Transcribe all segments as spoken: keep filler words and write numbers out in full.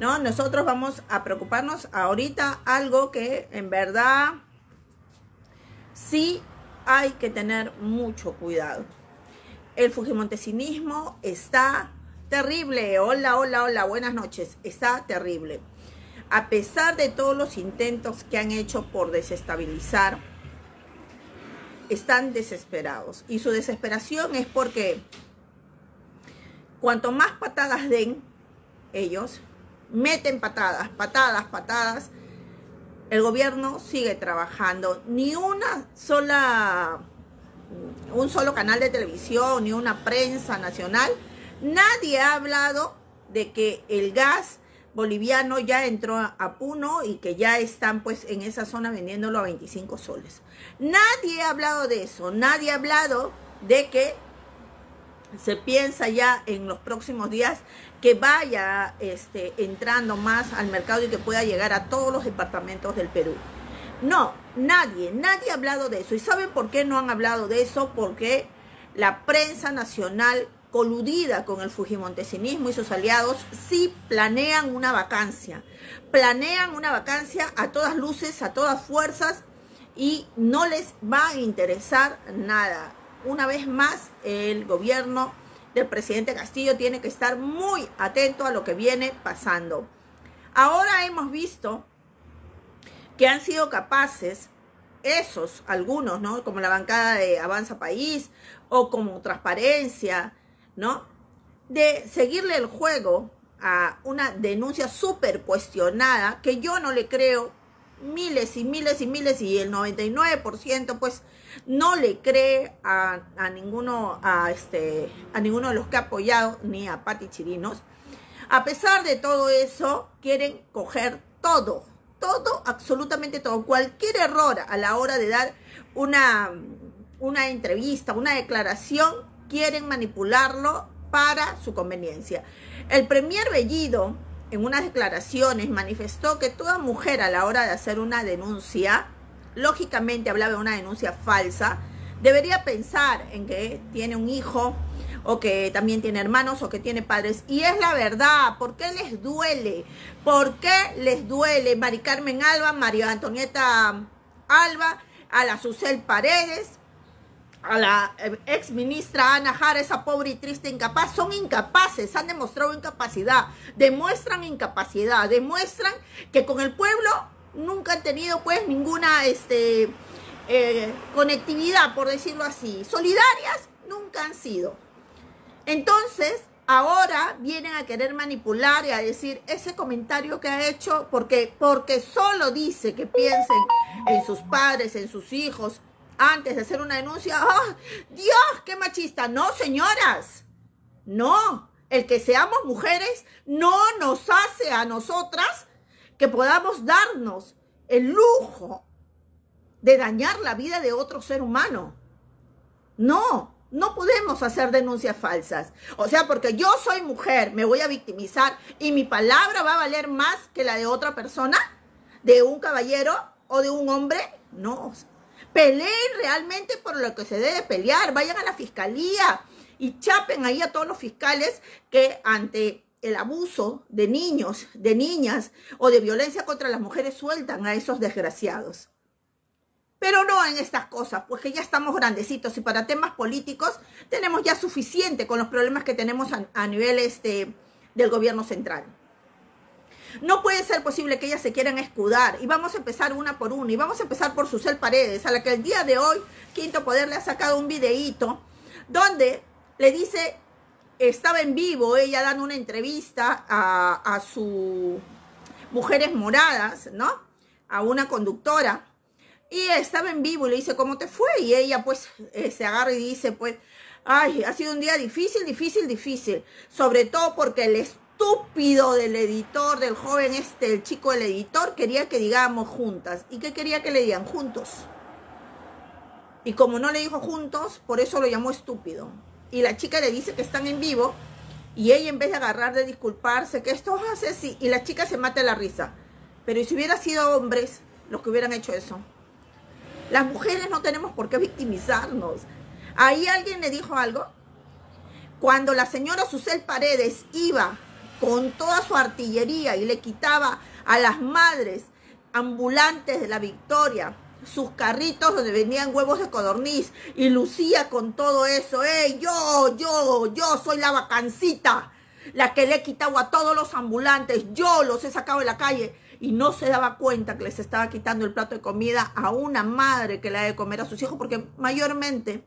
¿no? Nosotros vamos a preocuparnos ahorita algo que en verdad sí hay que tener mucho cuidado. El fujimontesinismo está terrible. Hola, hola, hola, buenas noches. Está terrible. A pesar de todos los intentos que han hecho por desestabilizar, están desesperados. Y su desesperación es porque cuanto más patadas den ellos, meten patadas, patadas, patadas, el gobierno sigue trabajando. Ni una sola, un solo canal de televisión, ni una prensa nacional, nadie ha hablado de que el gas boliviano ya entró a Puno y que ya están pues en esa zona vendiéndolo a veinticinco soles. Nadie ha hablado de eso, nadie ha hablado de que se piensa ya en los próximos días que vaya este, entrando más al mercado y que pueda llegar a todos los departamentos del Perú. No, nadie, nadie ha hablado de eso. ¿Y saben por qué no han hablado de eso? Porque la prensa nacional coludida con el fujimontesinismo y sus aliados sí planean una vacancia. Planean una vacancia a todas luces, a todas fuerzas, y no les va a interesar nada. Una vez más, el gobierno del presidente Castillo tiene que estar muy atento a lo que viene pasando. Ahora hemos visto que han sido capaces, esos, algunos, ¿no? Como la bancada de Avanza País o como Transparencia, ¿no? De seguirle el juego a una denuncia súper cuestionada que yo no le creo. Miles y miles y miles y el noventa y nueve por ciento pues no le cree a, a ninguno a este a ninguno de los que ha apoyado, ni a Pati Chirinos. A pesar de todo eso, quieren coger todo, todo, absolutamente todo, cualquier error a la hora de dar una, una entrevista, una declaración, quieren manipularlo para su conveniencia. El premier Bellido, en unas declaraciones, manifestó que toda mujer a la hora de hacer una denuncia, lógicamente hablaba de una denuncia falsa, debería pensar en que tiene un hijo, o que también tiene hermanos, o que tiene padres. Y es la verdad. ¿Por qué les duele? ¿Por qué les duele? Mari Carmen Alba, María Antonieta Alba, a la Susel Paredes, a la ex ministra Ana Jara, esa pobre y triste incapaz, son incapaces, han demostrado incapacidad, demuestran incapacidad, demuestran que con el pueblo nunca han tenido pues ninguna este, eh, conectividad, por decirlo así, solidarias nunca han sido. Entonces, ahora vienen a querer manipular y a decir ese comentario que ha hecho, porque, porque solo dice que piensen en sus padres, en sus hijos, antes de hacer una denuncia. ¡Oh, Dios, qué machista! No, señoras, no. El que seamos mujeres no nos hace a nosotras que podamos darnos el lujo de dañar la vida de otro ser humano. No, no podemos hacer denuncias falsas. O sea, porque yo soy mujer, me voy a victimizar y mi palabra va a valer más que la de otra persona, de un caballero o de un hombre. No. Peleen realmente por lo que se debe pelear. Vayan a la fiscalía y chapen ahí a todos los fiscales que ante el abuso de niños, de niñas o de violencia contra las mujeres sueltan a esos desgraciados. Pero no en estas cosas, pues que ya estamos grandecitos y para temas políticos tenemos ya suficiente con los problemas que tenemos a, a nivel este, del gobierno central. No puede ser posible que ellas se quieran escudar. Y vamos a empezar una por una. Y vamos a empezar por Susel Paredes, a la que el día de hoy Quinto Poder le ha sacado un videíto donde le dice, estaba en vivo ella dando una entrevista a, a su Mujeres Moradas, ¿no? A una conductora. Y estaba en vivo y le dice, ¿cómo te fue? Y ella pues eh, se agarra y dice, pues, ay, ha sido un día difícil, difícil, difícil. Sobre todo porque el estúpido del editor, del joven este, el chico del editor, quería que digamos juntas. ¿Y qué quería que le digan? Juntos. Y como no le dijo juntos, por eso lo llamó estúpido. Y la chica le dice que están en vivo y ella en vez de agarrar, de disculparse, que esto hace así, y la chica se mata de la risa. Pero ¿y si hubiera sido hombres los que hubieran hecho eso? Las mujeres no tenemos por qué victimizarnos. Ahí alguien le dijo algo. Cuando la señora Susel Paredes iba con toda su artillería y le quitaba a las madres ambulantes de la Victoria sus carritos donde vendían huevos de codorniz y lucía con todo eso. ¡Ey, yo, yo, yo soy la bacancita, la que le he quitado a todos los ambulantes, yo los he sacado de la calle! Y no se daba cuenta que les estaba quitando el plato de comida a una madre que le ha de comer a sus hijos, porque mayormente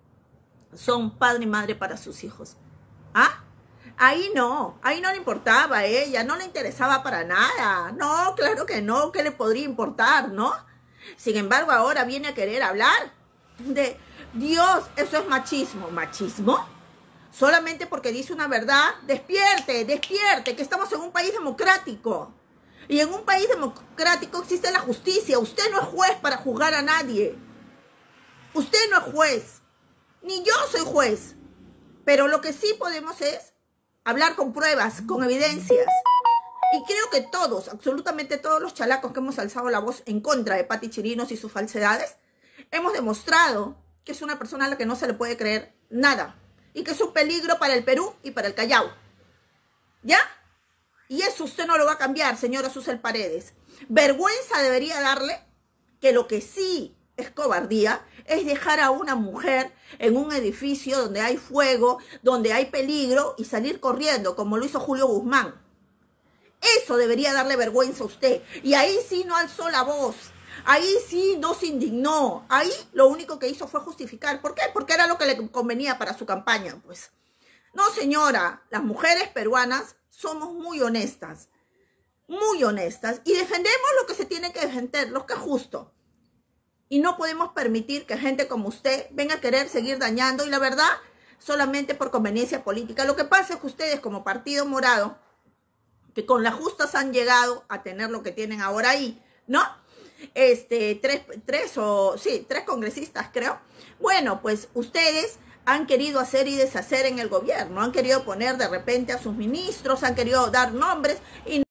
son padre y madre para sus hijos. ¿Ah? Ahí no, ahí no le importaba a ella, no le interesaba para nada. No, claro que no, ¿qué le podría importar, no? Sin embargo, ahora viene a querer hablar de Dios, eso es machismo. ¿Machismo? Solamente porque dice una verdad. Despierte, despierte, que estamos en un país democrático. Y en un país democrático existe la justicia. Usted no es juez para juzgar a nadie. Usted no es juez. Ni yo soy juez. Pero lo que sí podemos es hablar con pruebas, con evidencias. Y creo que todos, absolutamente todos los chalacos que hemos alzado la voz en contra de Pati Chirinos y sus falsedades, hemos demostrado que es una persona a la que no se le puede creer nada. Y que es un peligro para el Perú y para el Callao. ¿Ya? Y eso usted no lo va a cambiar, señora Susel Paredes. Vergüenza debería darle que lo que sí es cobardía es dejar a una mujer en un edificio donde hay fuego, donde hay peligro y salir corriendo, como lo hizo Julio Guzmán. Eso debería darle vergüenza a usted. Y ahí sí no alzó la voz. Ahí sí no se indignó. Ahí lo único que hizo fue justificar. ¿Por qué? Porque era lo que le convenía para su campaña, pues. No, señora, las mujeres peruanas somos muy honestas. Muy honestas. Y defendemos lo que se tiene que defender, lo que es justo. Y no podemos permitir que gente como usted venga a querer seguir dañando. Y la verdad, solamente por conveniencia política. Lo que pasa es que ustedes como Partido Morado, que con las justas han llegado a tener lo que tienen ahora ahí, ¿no? Este, tres, tres o, sí, tres congresistas, creo. Bueno, pues ustedes han querido hacer y deshacer en el gobierno, han querido poner de repente a sus ministros, han querido dar nombres y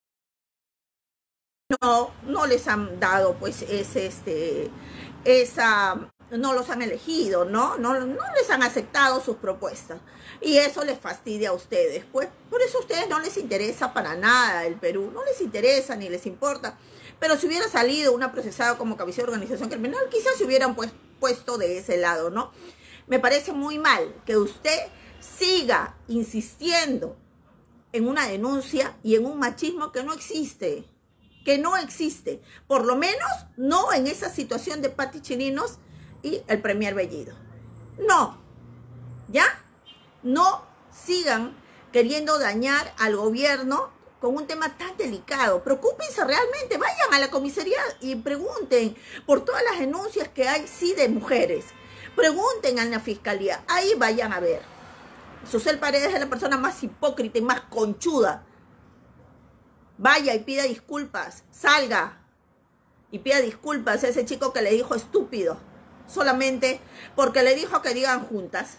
no, no les han dado, pues, ese, este, esa, no los han elegido, ¿no? No, no les han aceptado sus propuestas. Y eso les fastidia a ustedes, pues. Por eso a ustedes no les interesa para nada el Perú. No les interesa ni les importa. Pero si hubiera salido una procesada como cabecilla de organización criminal, quizás se hubieran pues, puesto de ese lado, ¿no? Me parece muy mal que usted siga insistiendo en una denuncia y en un machismo que no existe. Que no existe. Por lo menos no en esa situación de Pati Chirinos y el Premier Bellido. No. ¿Ya? No sigan queriendo dañar al gobierno con un tema tan delicado. Preocúpense realmente, vayan a la comisaría y pregunten por todas las denuncias que hay, sí, de mujeres. Pregunten a la fiscalía, ahí vayan a ver. Susel Paredes es la persona más hipócrita y más conchuda. Vaya y pida disculpas, salga y pida disculpas a ese chico que le dijo estúpido, solamente porque le dijo que digan juntas.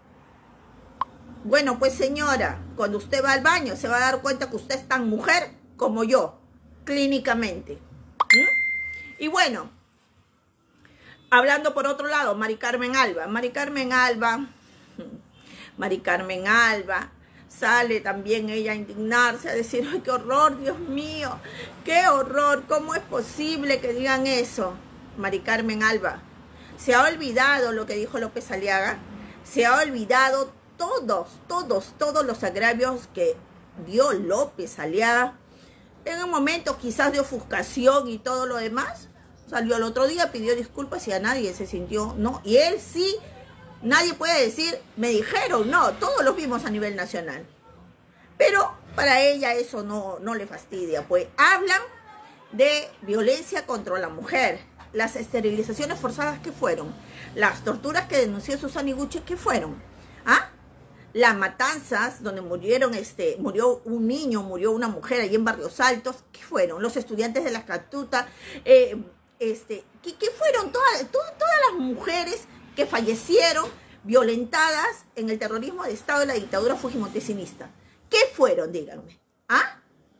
Bueno, pues señora, cuando usted va al baño se va a dar cuenta que usted es tan mujer como yo, clínicamente. ¿Mm? Y bueno, hablando por otro lado, Mari Carmen Alba. Mari Carmen Alba, Mari Carmen Alba, sale también ella a indignarse, a decir, ¡ay, qué horror, Dios mío! ¡Qué horror! ¿Cómo es posible que digan eso? Mari Carmen Alba, se ha olvidado lo que dijo López Aliaga, se ha olvidado todos, todos, todos los agravios que dio López Aliaga. En un momento quizás de ofuscación y todo lo demás, salió el otro día, pidió disculpas y a nadie se sintió, ¿no? Y él sí, nadie puede decir, me dijeron, no, todos los vimos a nivel nacional. Pero para ella eso no, no le fastidia, pues hablan de violencia contra la mujer, las esterilizaciones forzadas que fueron, las torturas que denunció Susana Iguchi que fueron, ¿ah? Las matanzas donde murieron, este, murió un niño, murió una mujer allí en Barrios Altos, ¿qué fueron? Los estudiantes de la Catuta, eh, este, ¿qué, qué fueron? Todas, todas, todas las mujeres que fallecieron violentadas en el terrorismo de Estado de la dictadura fujimotesinista. ¿Qué fueron? Díganme. ¿Ah?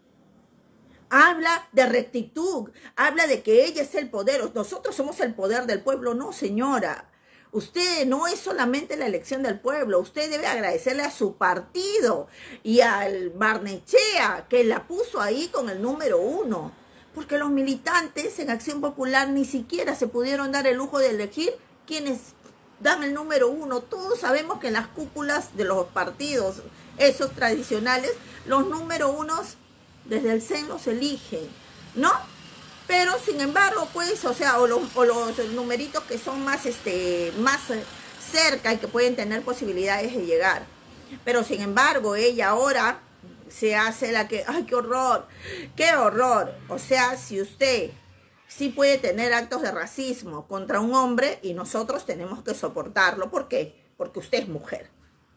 Habla de rectitud, habla de que ella es el poder, nosotros somos el poder del pueblo. No, señora. Usted no es solamente la elección del pueblo, usted debe agradecerle a su partido y al Barnechea que la puso ahí con el número uno. Porque los militantes en Acción Popular ni siquiera se pudieron dar el lujo de elegir quienes dan el número uno. Todos sabemos que en las cúpulas de los partidos, esos tradicionales, los número unos desde el C E N los eligen, ¿no? Pero sin embargo, pues, o sea, o los, o los numeritos que son más, este, más cerca y que pueden tener posibilidades de llegar. Pero sin embargo, ella ahora se hace la que, ¡ay, qué horror! ¡Qué horror! O sea, si usted sí puede tener actos de racismo contra un hombre y nosotros tenemos que soportarlo. ¿Por qué? Porque usted es mujer.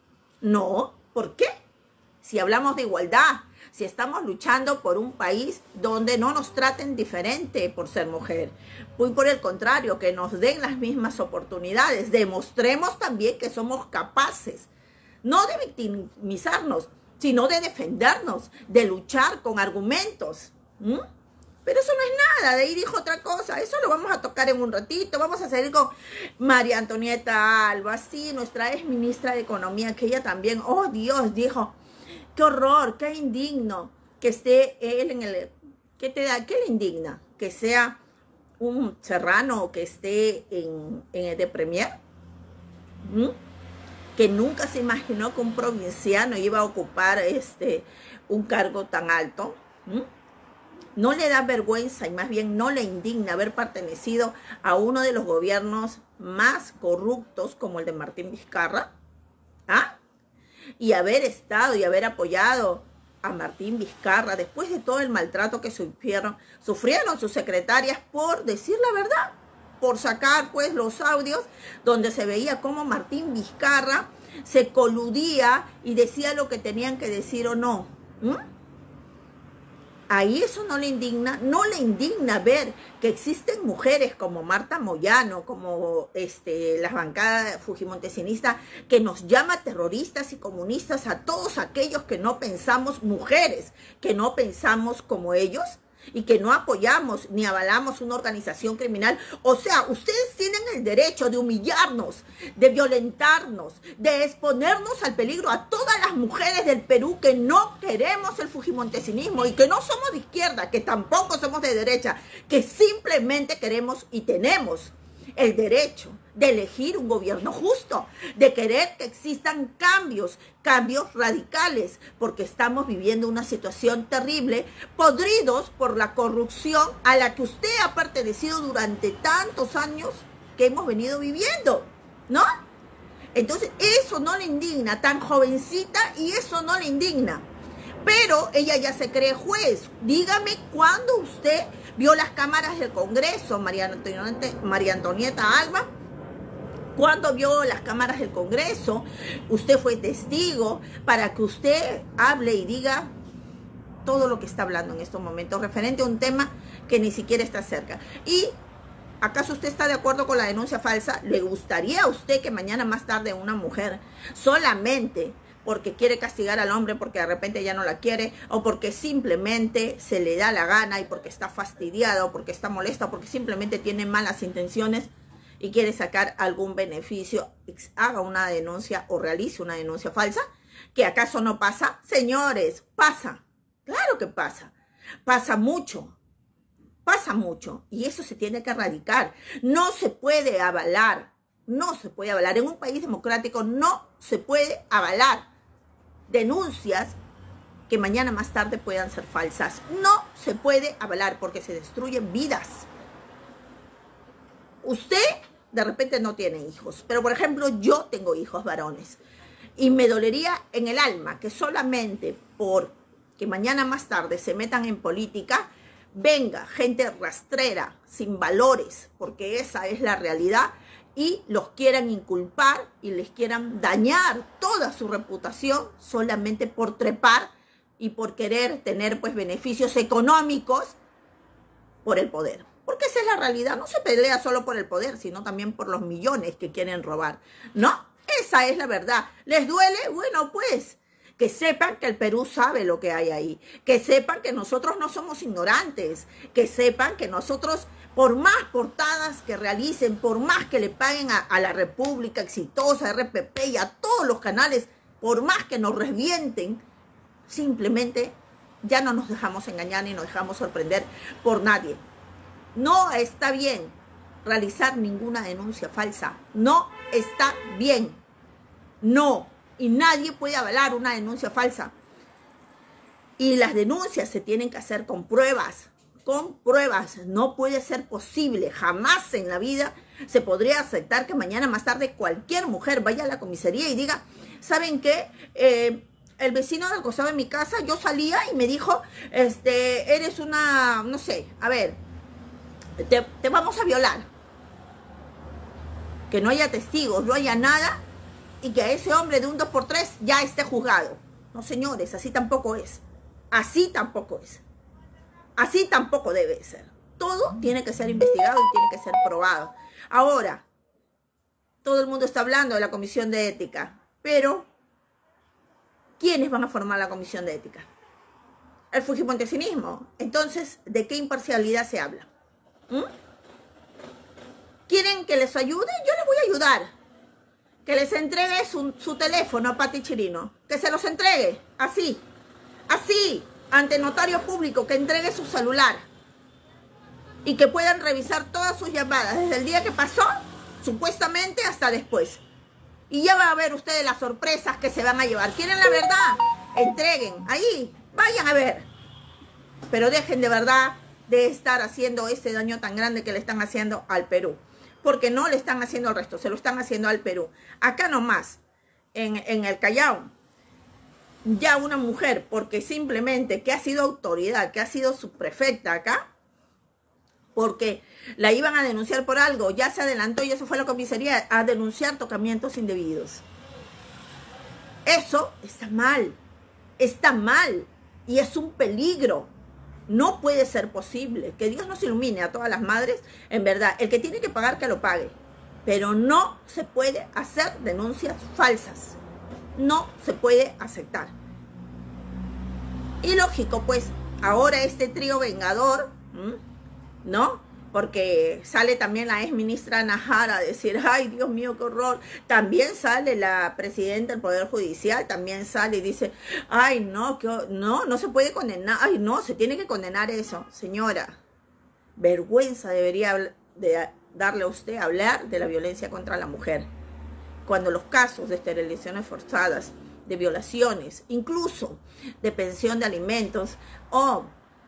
No, ¿por qué? Si hablamos de igualdad, si estamos luchando por un país donde no nos traten diferente por ser mujer, muy por el contrario, que nos den las mismas oportunidades, demostremos también que somos capaces, no de victimizarnos, sino de defendernos, de luchar con argumentos. ¿Mm? Pero eso no es nada, de ahí dijo otra cosa, eso lo vamos a tocar en un ratito, vamos a seguir con María Antonieta Alba, sí, nuestra ex ministra de Economía, que ella también, oh Dios, dijo, qué horror, qué indigno que esté él en el... ¿Qué te da? ¿Qué le indigna? Que sea un serrano o que esté en, en el de Premier. ¿Mm? Que nunca se imaginó que un provinciano iba a ocupar este, un cargo tan alto. ¿Mm? No le da vergüenza y más bien no le indigna haber pertenecido a uno de los gobiernos más corruptos como el de Martín Vizcarra. ¿Ah? Y haber estado y haber apoyado a Martín Vizcarra después de todo el maltrato que sufrieron, sufrieron sus secretarias por decir la verdad, por sacar pues los audios donde se veía cómo Martín Vizcarra se coludía y decía lo que tenían que decir o no. ¿Mm? Ahí eso no le indigna, no le indigna ver que existen mujeres como Marta Moyano, como este, las bancadas fujimontesinistas, que nos llama terroristas y comunistas a todos aquellos que no pensamos, mujeres, que no pensamos como ellos y que no apoyamos ni avalamos una organización criminal. O sea, ustedes tienen el derecho de humillarnos, de violentarnos, de exponernos al peligro a todas las mujeres del Perú que no queremos el fujimontesinismo y que no somos de izquierda, que tampoco somos de derecha, que simplemente queremos y tenemos el derecho de elegir un gobierno justo, de querer que existan cambios, cambios radicales, porque estamos viviendo una situación terrible, podridos por la corrupción a la que usted ha pertenecido durante tantos años que hemos venido viviendo, ¿no? Entonces, eso no le indigna, tan jovencita, y eso no le indigna. Pero ella ya se cree juez. Dígame cuándo usted vio las cámaras del Congreso, María Antonieta, María Antonieta Alba. ¿Cuándo vio las cámaras del Congreso? Usted fue testigo para que usted hable y diga todo lo que está hablando en estos momentos referente a un tema que ni siquiera está cerca. ¿Y acaso usted está de acuerdo con la denuncia falsa? ¿Le gustaría a usted que mañana más tarde una mujer solamente porque quiere castigar al hombre, porque de repente ya no la quiere, o porque simplemente se le da la gana y porque está fastidiada, o porque está molesta, o porque simplemente tiene malas intenciones y quiere sacar algún beneficio, haga una denuncia o realice una denuncia falsa? ¿Que acaso no pasa? Señores, pasa. Claro que pasa. Pasa mucho. Pasa mucho. Y eso se tiene que erradicar. No se puede avalar. No se puede avalar. En un país democrático no se puede avalar denuncias que mañana más tarde puedan ser falsas. No se puede avalar porque se destruyen vidas. Usted de repente no tiene hijos, pero por ejemplo yo tengo hijos varones y me dolería en el alma que solamente por que mañana más tarde se metan en política venga gente rastrera, sin valores, porque esa es la realidad, y los quieran inculpar y les quieran dañar toda su reputación solamente por trepar y por querer tener pues beneficios económicos por el poder. Porque esa es la realidad, no se pelea solo por el poder, sino también por los millones que quieren robar, ¿no? Esa es la verdad. ¿Les duele? Bueno, pues, que sepan que el Perú sabe lo que hay ahí, que sepan que nosotros no somos ignorantes, que sepan que nosotros, por más portadas que realicen, por más que le paguen a, a la República Exitosa, R P P y a todos los canales, por más que nos revienten, simplemente ya no nos dejamos engañar ni nos dejamos sorprender por nadie. No está bien realizar ninguna denuncia falsa, no está bien, no. Y nadie puede avalar una denuncia falsa. Y las denuncias se tienen que hacer con pruebas, con pruebas. No puede ser posible, jamás en la vida se podría aceptar que mañana más tarde cualquier mujer vaya a la comisaría y diga, ¿saben qué? Eh, el vecino del costado de mi casa, yo salía y me dijo, este, eres una, no sé, a ver, te, te vamos a violar. Que no haya testigos, no haya nada, y que a ese hombre de un dos por tres ya esté juzgado. No, señores, así tampoco es. Así tampoco es. Así tampoco debe ser. Todo tiene que ser investigado y tiene que ser probado. Ahora, todo el mundo está hablando de la comisión de ética, pero ¿quiénes van a formar la comisión de ética? El fujimontesinismo. Entonces, ¿de qué imparcialidad se habla? ¿Mm? ¿Quieren que les ayude? Yo les voy a ayudar. Que les entregue su, su teléfono a Pati Chirino. Que se los entregue. Así. Así. Ante notario público. Que entregue su celular. Y que puedan revisar todas sus llamadas. Desde el día que pasó. Supuestamente hasta después. Y ya va a ver ustedes las sorpresas que se van a llevar. ¿Quieren la verdad? Entreguen. Ahí. Vayan a ver. Pero dejen de verdad de estar haciendo ese daño tan grande que le están haciendo al Perú. Porque no le están haciendo al resto, se lo están haciendo al Perú. Acá nomás, en, en el Callao, ya una mujer, porque simplemente que ha sido autoridad, que ha sido subprefecta acá, porque la iban a denunciar por algo, ya se adelantó y eso fue a la comisaría a denunciar tocamientos indebidos. Eso está mal, está mal y es un peligro. No puede ser posible. Que Dios nos ilumine a todas las madres. En verdad, el que tiene que pagar, que lo pague. Pero no se puede hacer denuncias falsas. No se puede aceptar. Y lógico, pues, ahora este trío vengador, ¿no? Porque sale también la ex ministra Najara a decir, ay, Dios mío, qué horror. También sale la presidenta del Poder Judicial, también sale y dice, ay, no, que, no, no se puede condenar, ay, no, se tiene que condenar eso. Señora, vergüenza debería de darle a usted hablar de la violencia contra la mujer. Cuando los casos de esterilizaciones forzadas, de violaciones, incluso de pensión de alimentos o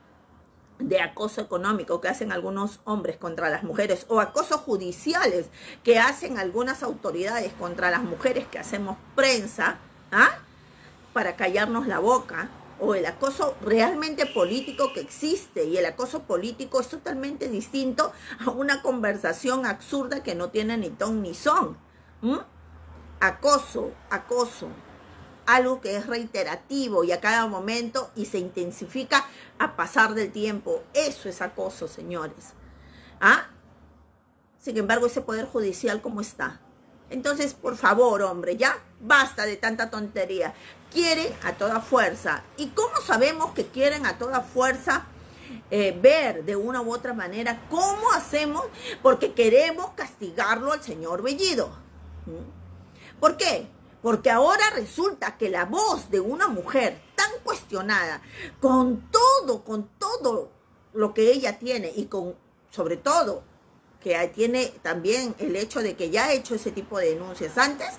de acoso económico que hacen algunos hombres contra las mujeres o acosos judiciales que hacen algunas autoridades contra las mujeres que hacemos prensa, ¿ah? Para callarnos la boca, o el acoso realmente político que existe, y el acoso político es totalmente distinto a una conversación absurda que no tiene ni ton ni son. ¿Mm? Acoso, acoso. Algo que es reiterativo y a cada momento y se intensifica a pasar del tiempo. Eso es acoso, señores. ¿Ah? Sin embargo, ese poder judicial, ¿cómo está? Entonces, por favor, hombre, ya basta de tanta tontería. Quieren a toda fuerza. ¿Y cómo sabemos que quieren a toda fuerza eh, ver de una u otra manera cómo hacemos? Porque queremos castigarlo al señor Bellido. ¿Mm? ¿Por qué? Porque ahora resulta que la voz de una mujer tan cuestionada, con todo, con todo lo que ella tiene y con, sobre todo, que tiene también el hecho de que ya ha hecho ese tipo de denuncias antes,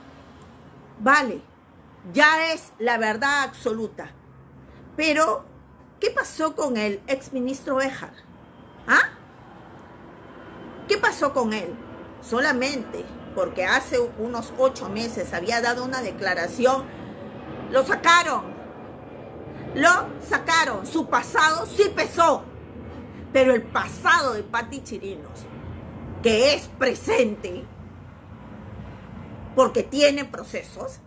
vale, ya es la verdad absoluta. Pero, ¿qué pasó con el exministro Béjar? ¿Ah? ¿Qué pasó con él? Solamente porque hace unos ocho meses había dado una declaración, lo sacaron, lo sacaron, su pasado sí pesó, pero el pasado de Pati Chirinos, que es presente, porque tiene procesos,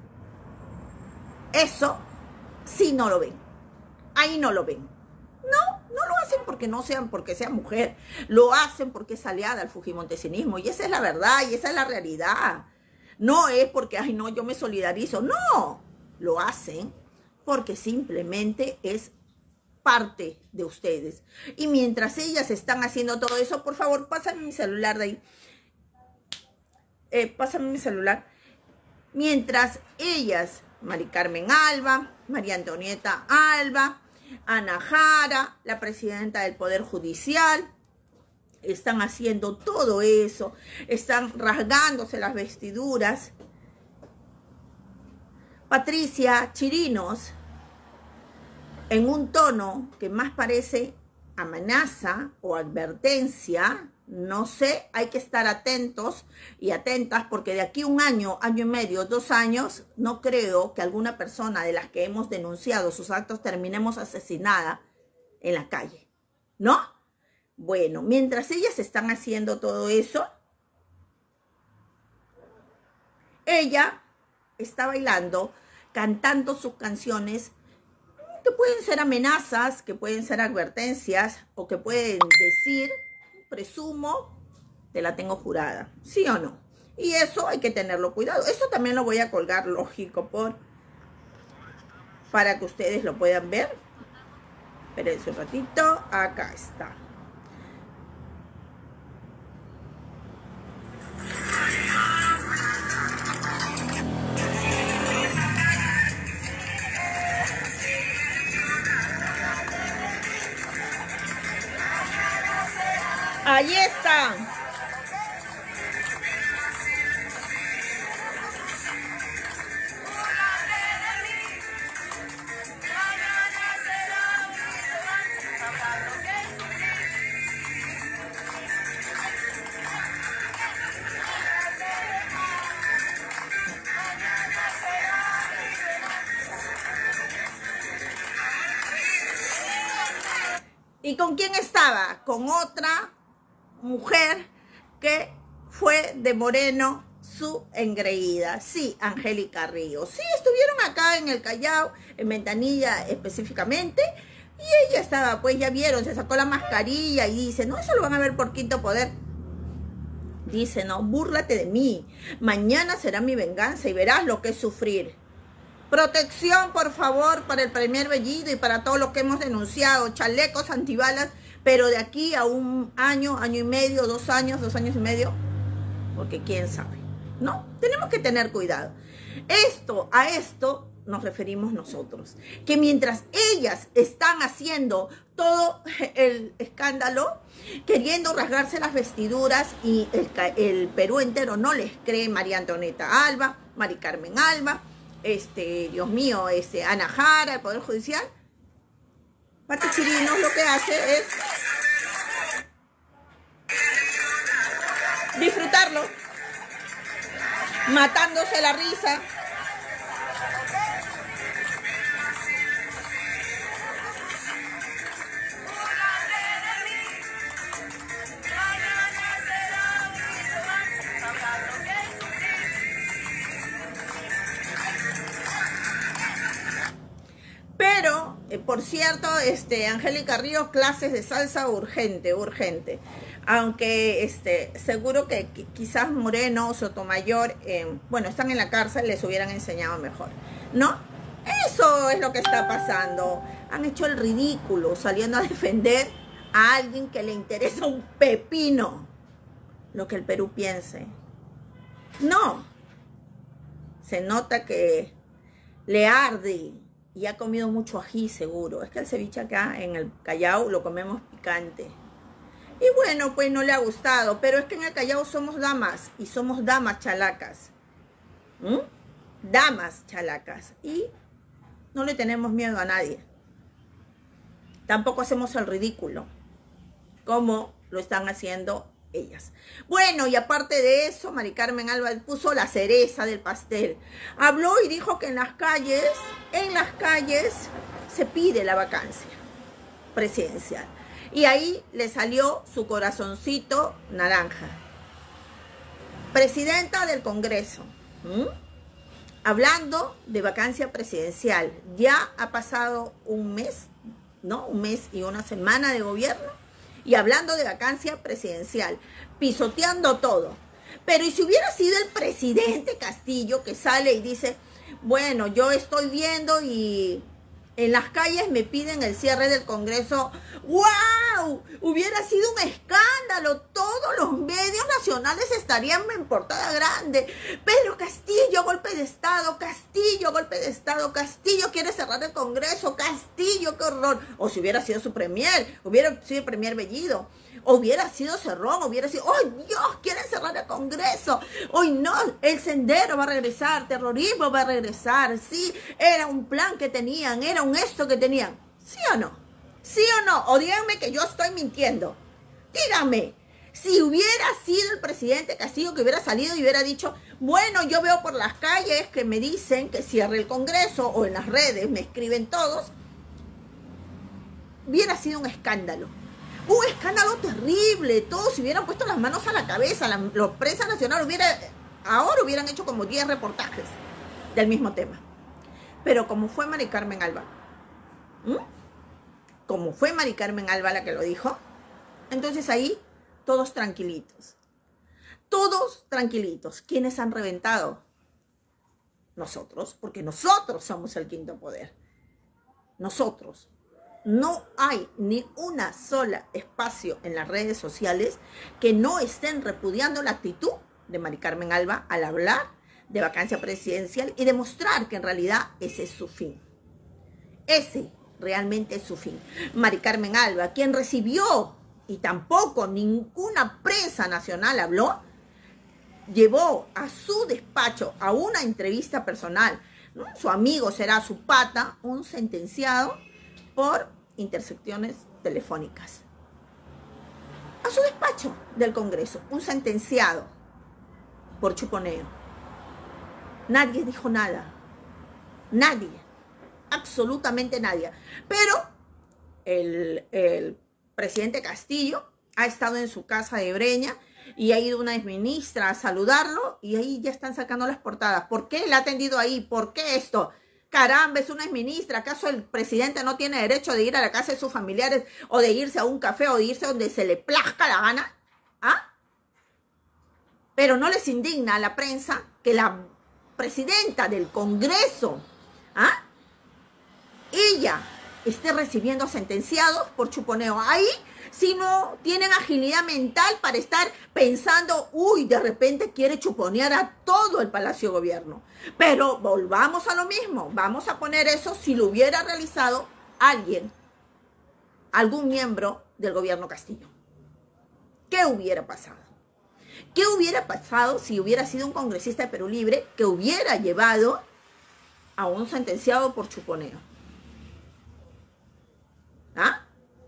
eso sí no lo ven, ahí no lo ven. No, no lo hacen porque no sean, porque sea mujer, lo hacen porque es aliada al fujimontesinismo, y esa es la verdad, y esa es la realidad. No es porque, ay no, yo me solidarizo, no, lo hacen porque simplemente es parte de ustedes. Y mientras ellas están haciendo todo eso, por favor, pásame mi celular de ahí. Eh, pásame mi celular. Mientras ellas, Mari Carmen Alba, María Antonieta Alba, Ana Jara, la presidenta del Poder Judicial, están haciendo todo eso, están rasgándose las vestiduras. Patricia Chirinos, en un tono que más parece amenaza o advertencia, no sé, hay que estar atentos y atentas, porque de aquí un año, año y medio, dos años, no creo que alguna persona de las que hemos denunciado sus actos terminemos asesinada en la calle, ¿no? Bueno, mientras ellas están haciendo todo eso, ella está bailando, cantando sus canciones, que pueden ser amenazas, que pueden ser advertencias, o que pueden decir, presumo, te la tengo jurada, ¿sí o no? Y eso hay que tenerlo cuidado. Eso también lo voy a colgar, lógico, por para que ustedes lo puedan ver. Espérense un ratito, acá está. Ahí están. ¿Y con quién estaba? Con otra mujer que fue de Moreno su engreída. Sí, Angélica Ríos. Sí, estuvieron acá en el Callao, en Ventanilla específicamente, y ella estaba, pues ya vieron, se sacó la mascarilla y dice, no, eso lo van a ver por Quinto Poder. Dice, no, búrlate de mí. Mañana será mi venganza y verás lo que es sufrir. Protección, por favor, para el Premier Bellido y para todos los que hemos denunciado. Chalecos antibalas, pero de aquí a un año, año y medio, dos años, dos años y medio, porque quién sabe. No, tenemos que tener cuidado. Esto, a esto nos referimos nosotros. Que mientras ellas están haciendo todo el escándalo, queriendo rasgarse las vestiduras, y el, el Perú entero no les cree, María Antonieta Alba, Mari Carmen Alba, este, Dios mío, este, Ana Jara, el Poder Judicial, Pati Chirinos lo que hace es disfrutarlo, matándose la risa. Pero, eh, por cierto, este, Angélica Ríos, clases de salsa urgente, urgente. Aunque este, seguro que, que quizás Moreno, Sotomayor, eh, bueno, están en la cárcel, les hubieran enseñado mejor, ¿no? Eso es lo que está pasando. Han hecho el ridículo saliendo a defender a alguien que le interesa un pepino lo que el Perú piense. No. Se nota que le arde. Y ha comido mucho ají, seguro. Es que el ceviche acá en el Callao lo comemos picante. Y bueno, pues no le ha gustado. Pero es que en el Callao somos damas. Y somos damas chalacas. ¿Mm? Damas chalacas. Y no le tenemos miedo a nadie. Tampoco hacemos el ridículo, como lo están haciendo ellas. Bueno, y aparte de eso, Mari Carmen Alba puso la cereza del pastel. Habló y dijo que en las calles, en las calles se pide la vacancia presidencial. Y ahí le salió su corazoncito naranja. Presidenta del Congreso, ¿m? Hablando de vacancia presidencial. Ya ha pasado un mes, ¿no? Un mes y una semana de gobierno. Y hablando de vacancia presidencial, pisoteando todo. Pero ¿y si hubiera sido el presidente Castillo que sale y dice, bueno, yo estoy viendo y En las calles me piden el cierre del Congreso. ¡Wow! Hubiera sido un escándalo. Todos los medios nacionales estarían en portada grande. Pedro Castillo, golpe de Estado. Castillo, golpe de Estado. Castillo quiere cerrar el Congreso. Castillo, qué horror. O si hubiera sido su premier, hubiera sido el premier Bellido. Hubiera sido Cerrón, hubiera sido, ¡oh Dios! Quieren cerrar el Congreso. Hoy no, el Sendero va a regresar, terrorismo va a regresar. Sí, era un plan que tenían, era un esto que tenían. ¿Sí o no? ¿Sí o no? O díganme que yo estoy mintiendo. Díganme, si hubiera sido el presidente Castillo que hubiera salido y hubiera dicho, bueno, yo veo por las calles que me dicen que cierre el Congreso, o en las redes me escriben todos, hubiera sido un escándalo. Un escándalo terrible, todos se hubieran puesto las manos a la cabeza, la, los prensa nacional hubiera, ahora hubieran hecho como diez reportajes del mismo tema. Pero como fue Mari Carmen Alba, ¿m? como fue Mari Carmen Alba la que lo dijo, entonces ahí todos tranquilitos, todos tranquilitos. ¿Quiénes han reventado? Nosotros, porque nosotros somos el quinto poder, nosotros. No hay ni una sola espacio en las redes sociales que no estén repudiando la actitud de Mari Carmen Alba al hablar de vacancia presidencial y demostrar que en realidad ese es su fin. Ese realmente es su fin. Mari Carmen Alba, quien recibió, y tampoco ninguna prensa nacional habló, llevó a su despacho a una entrevista personal, ¿no? Su amigo será su pata, un sentenciado por intercepciones telefónicas. A su despacho del Congreso, un sentenciado por chuponeo. Nadie dijo nada. Nadie. Absolutamente nadie. Pero el, el presidente Castillo ha estado en su casa de Breña y ha ido una exministra a saludarlo y ahí ya están sacando las portadas. ¿Por qué le ha atendido ahí? ¿Por qué esto? Caramba, es una exministra. ¿Acaso el presidente no tiene derecho de ir a la casa de sus familiares o de irse a un café o de irse donde se le plazca la gana? ¿Ah? Pero no les indigna a la prensa que la presidenta del Congreso, ¿ah? ella esté recibiendo sentenciados por chuponeo. Ahí si no tienen agilidad mental para estar pensando, uy, de repente quiere chuponear a todo el Palacio de Gobierno. Pero volvamos a lo mismo, vamos a poner eso si lo hubiera realizado alguien, algún miembro del gobierno Castillo. ¿Qué hubiera pasado? ¿Qué hubiera pasado si hubiera sido un congresista de Perú Libre que hubiera llevado a un sentenciado por chuponeo? ¿Ah?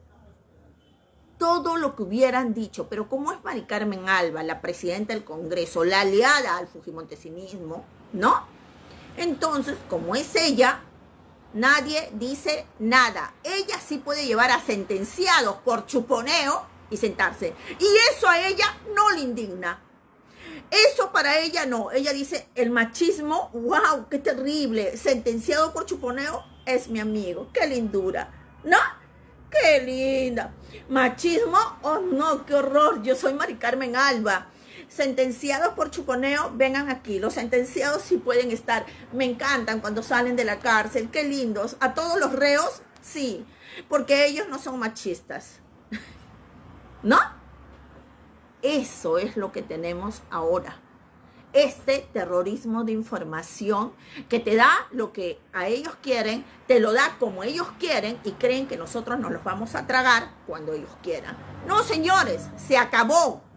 Todo lo que hubieran dicho, pero como es Mari Carmen Alba, la presidenta del Congreso, la aliada al fujimontesinismo, ¿no? Entonces, como es ella, nadie dice nada. Ella sí puede llevar a sentenciados por chuponeo y sentarse. Y eso a ella no le indigna. Eso para ella no. Ella dice, el machismo, wow, qué terrible. Sentenciado por chuponeo es mi amigo. Qué lindura, ¿no? ¡Qué linda! ¿Machismo? ¡Oh, no! ¡Qué horror! Yo soy Mari Carmen Alba. Sentenciados por chuponeo, vengan aquí. Los sentenciados sí pueden estar. Me encantan cuando salen de la cárcel. ¡Qué lindos! A todos los reos, sí. Porque ellos no son machistas. ¿No? Eso es lo que tenemos ahora. Este terrorismo de información que te da lo que a ellos quieren, te lo da como ellos quieren y creen que nosotros nos los vamos a tragar cuando ellos quieran. No, señores, se acabó.